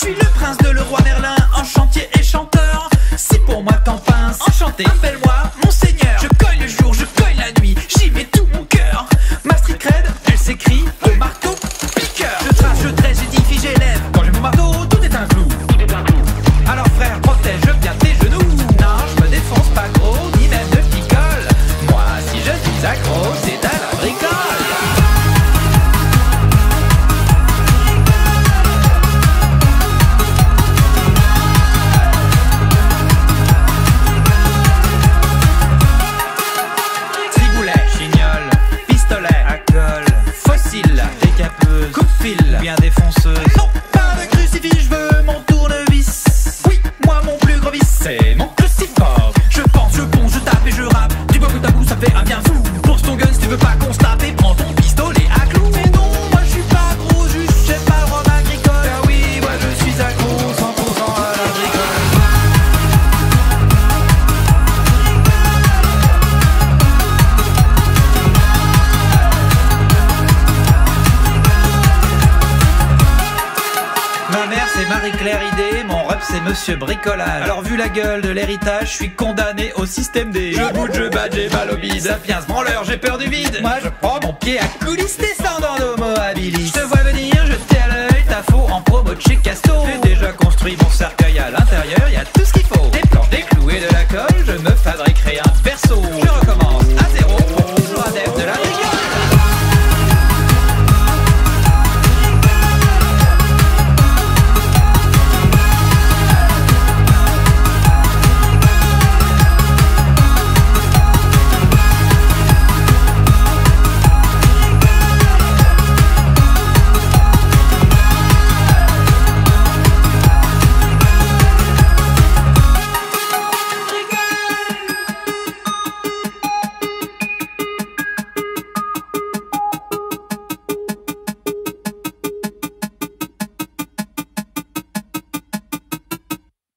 suis le prince de Leroy Merlin, en chantier et chanteur. Si pour moi t'en pinces, enchanté, appelle-moi Monseigneur. Je cogne le jour, je cogne la nuit, j'y mets tout mon cœur. Ma street cred, elle s'écrit au marteau piqueur. Je trace, je tresse, j'édifie, j'élève. Quand j'ai mon marteau, tout est un clou. Alors frère, protège bien tes genoux. Non, je me défonce pas gros, ni même de picole. Moi, si je suis accro, c'est à la bricole. Décapeuse, coupe-fil, bien défonceuse. Non, pas de crucifix, je veux mon tournevis. Oui, moi mon plus gros vice, c'est mon crucifort. Je pense, je ponce, je tape et je rappe. Du bout à bout, ça fait un bien fou. Pose ton gun si tu veux pas qu'on se tape et prends ton pistolet à clous. Mais non, moi je suis pas gros, juste j'ai pas le rhum agricole. Car oui, moi je suis accro, 100% à l'agricole. Ma mère c'est Marie-Claire Idée, mon rep c'est Monsieur Bricolage. Alors vu la gueule de l'héritage, je suis condamné au système D. Je bouge, je bats, j'ai mal au bide. Sapiens, branleur, j'ai peur du vide. Moi je prends mon pied à coulisses descendant d'homo habilis. Je te vois venir, je t'ai à l'œil, ta faux en promo de chez Casto.